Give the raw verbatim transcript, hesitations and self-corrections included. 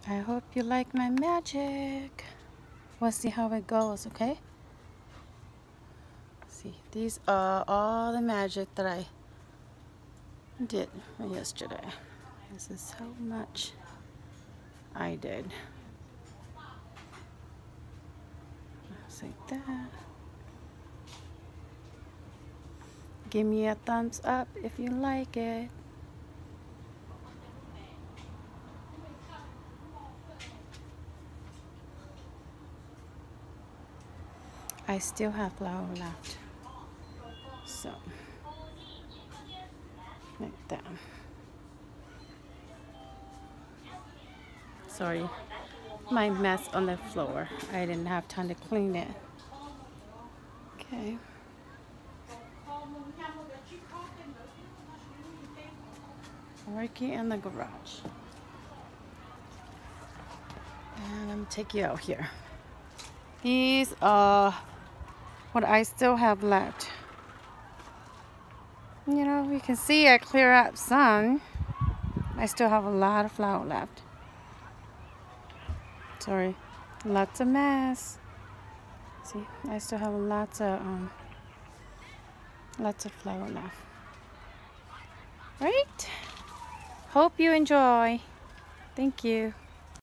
I hope you like my magic. We'll see how it goes, okay? See, these are all the magic that I did yesterday. This is how much I did. Just like that. Give me a thumbs up if you like it. I still have flour left. So, like that. Sorry, my mess on the floor. I didn't have time to clean it. Okay. Working in the garage. And I'm take you out here. These are what I still have left. You know, you can see I clear up some. I still have a lot of flour left. Sorry, lots of mess. See, I still have lots of um, lots of flour left. Right? Hope you enjoy. Thank you.